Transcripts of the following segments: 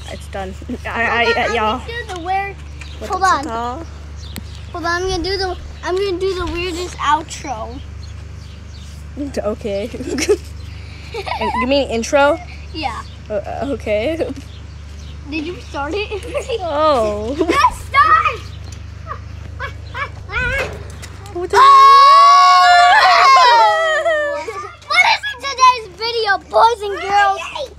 It's done. Y'all. Hold on. Hold on. I'm gonna do the weirdest outro. Okay. You mean intro? Yeah. Okay. Did you start it? Oh. Let's start. What the? What is in today's video, boys and girls?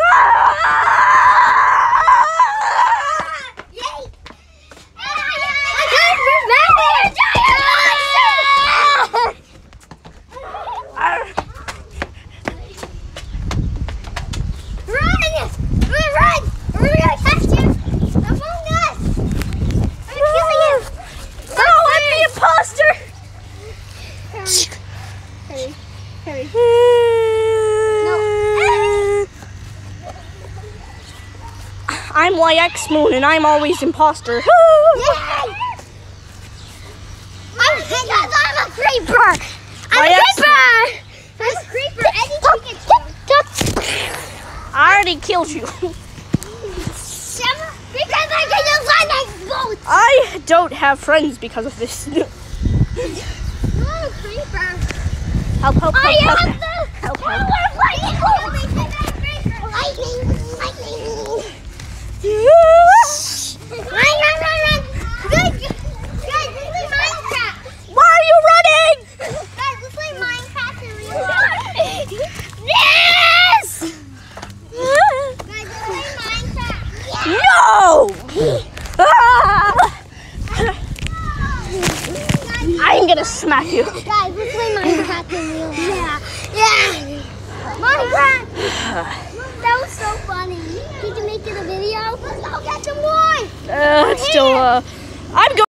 Hurry. No. I'm YX Moon and I'm always imposter. Yay! Because I'm a creeper. I'm a creeper. I already killed you. Because I can use lightning bolts. I don't have friends because of this. I'm a creeper. Help. Help. Run. Guys, let's play Minecraft. Why are you running? Guys, let's play Minecraft in real life. Yes! Guys, let's play Minecraft. No! I'm gonna smack you. Guys, let's play Minecraft in real life. Yeah. Minecraft! That was so funny. Did you make it a video? Let's go get some more! It's still, I'm going.